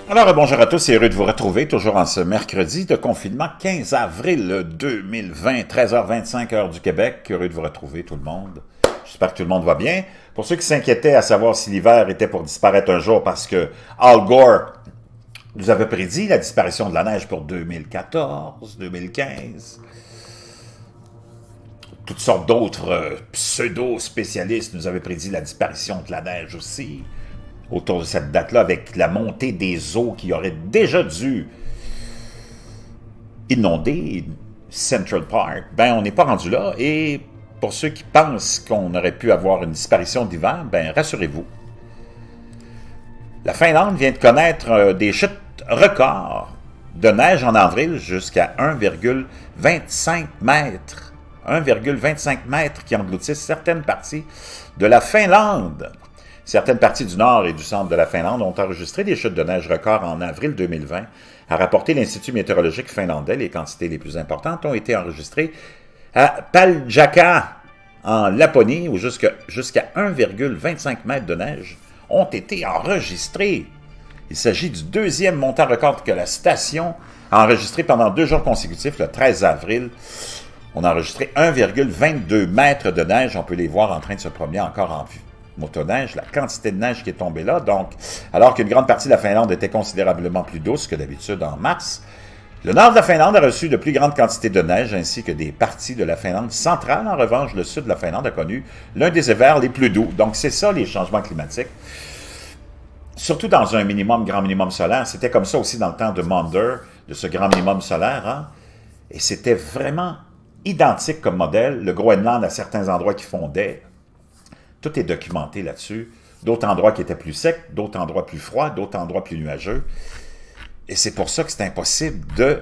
Alors, bonjour à tous, c'est heureux de vous retrouver, toujours en ce mercredi de confinement, 15 avril 2020, 13h25, heure du Québec. Heureux de vous retrouver, tout le monde. J'espère que tout le monde va bien. Pour ceux qui s'inquiétaient à savoir si l'hiver était pour disparaître un jour parce que Al Gore nous avait prédit la disparition de la neige pour 2014, 2015, toutes sortes d'autres pseudo-spécialistes nous avaient prédit la disparition de la neige aussi, autour de cette date-là, avec la montée des eaux qui auraient déjà dû inonder Central Park. Ben, on n'est pas rendu là, et pour ceux qui pensent qu'on aurait pu avoir une disparition d'hiver, ben, rassurez-vous. La Finlande vient de connaître des chutes records de neige en avril jusqu'à 1,25 mètres. 1,25 mètres qui engloutissent certaines parties de la Finlande. Certaines parties du nord et du centre de la Finlande ont enregistré des chutes de neige records en avril 2020, a rapporté l'Institut météorologique finlandais. Les quantités les plus importantes ont été enregistrées à Paljaka, en Laponie, où jusqu'à 1,25 mètres de neige ont été enregistrés. Il s'agit du deuxième montant record que la station a enregistré pendant 2 jours consécutifs, le 13 avril. On a enregistré 1,22 mètres de neige. On peut les voir en train de se promener encore en motoneige, la quantité de neige qui est tombée là. Donc, alors qu'une grande partie de la Finlande était considérablement plus douce que d'habitude en mars, le nord de la Finlande a reçu de plus grandes quantités de neige, ainsi que des parties de la Finlande centrale. En revanche, le sud de la Finlande a connu l'un des hivers les plus doux. Donc, c'est ça les changements climatiques. Surtout dans un minimum, grand minimum solaire. C'était comme ça aussi dans le temps de Maunder, de ce grand minimum solaire. Hein? Et c'était vraiment identique comme modèle. Le Groenland, à certains endroits qui fondait. Tout est documenté là-dessus. D'autres endroits qui étaient plus secs, d'autres endroits plus froids, d'autres endroits plus nuageux. Et c'est pour ça que c'est impossible de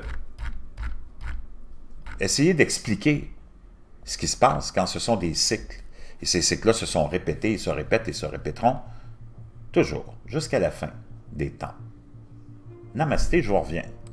essayer d'expliquer ce qui se passe quand ce sont des cycles. Et ces cycles-là se sont répétés, ils se répètent et se répéteront toujours, jusqu'à la fin des temps. Namasté, je vous reviens.